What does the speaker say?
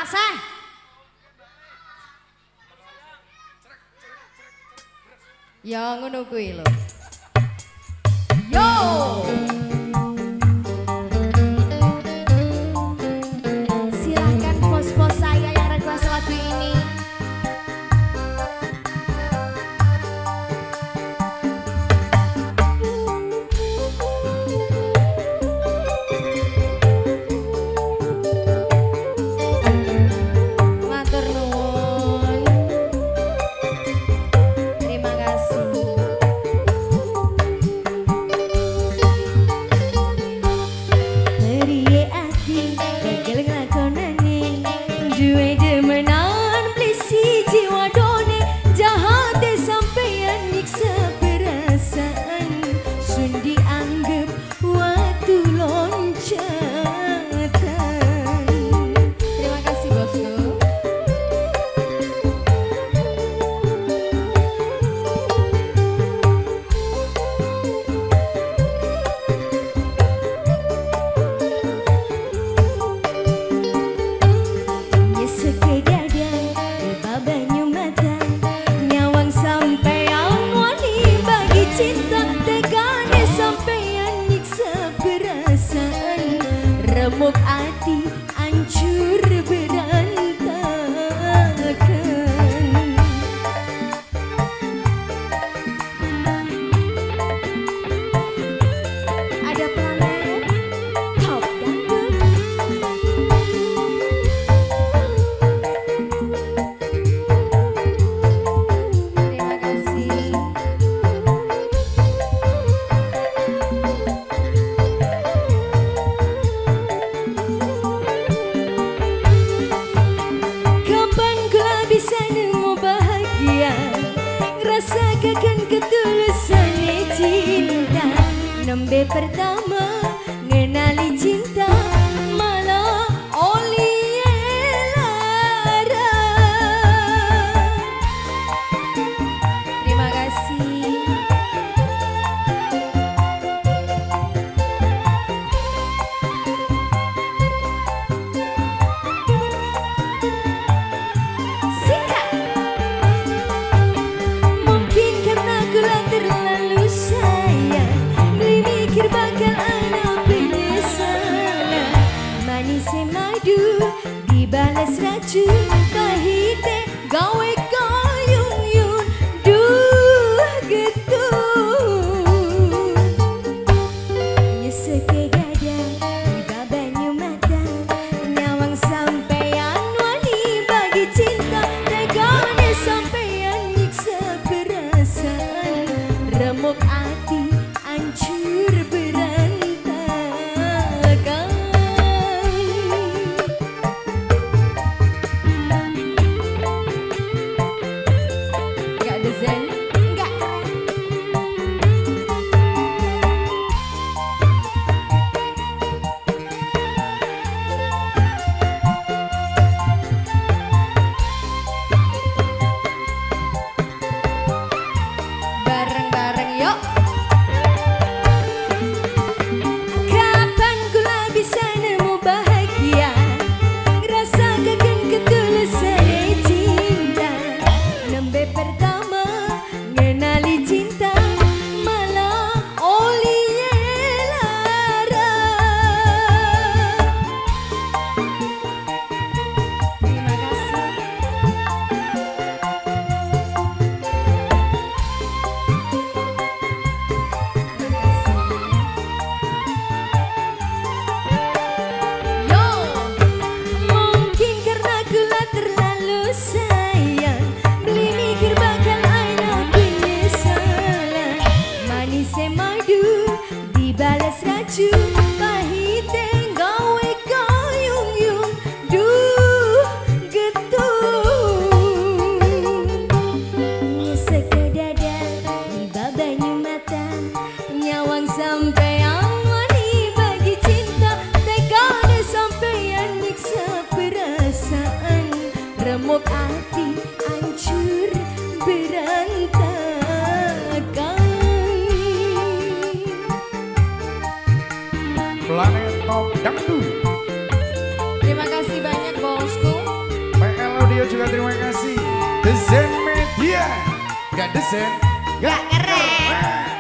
taseh. Ya ngono kuwi lho. Yo. Silakan bos-bos saya yang request lagu ini. Matur nuwun. Terima kasih. Periye ati gagal nglakonane duwe demenan plisi jiwa done jahate sampeyan nyiksa perasaan sun dianggep watu loncatan. Terima kasih bosku. Nyesek ke dada tiba banyu mata nyawang sampeyan wani bagi cinta tegane sampeyan nyiksa perasaan remuk hati hancur berantakan. Ada planet top dangdut. Terima kasih. Kapan kau bisa nemu bahagia ngerasakan ketulusan cinta nembe pertama ngenali cinta malah oli lara. Terima kasih. Singkat. Mungkin karena gula terlalu sayang beli mikir bakal anak penyesalan manis madu dibalas racun pahite gawe kayung yun duh gitu. Nyesek ke dada tiba banyu mata nyawang sampeyan wani bagi cinta tegane sampeyan nyiksa perasaan remuk hati hancur berantakan. Gak ada zen, gak keren. Bareng-bareng yuk. Kapan kula bisa nemu bahagia ngerasakan ketulusan cinta nembe pertama ngenali cinta malah oli lara. Terima kasih. Yo, mungkin karena gula terlalu sayang beli mikir bakal anak penyesalan manis madu dibalas racun pahite gawe kayung yung duh gitu. Nyesek ke dada tiba banyu mata nyawang sampeyan wani bagi cinta tegane sampeyan nyiksa perasaan remuk hati hancur berantakan. PlanetTopDangdut. Terima kasih banyak bosku. Desain media, gak desain, gak keren.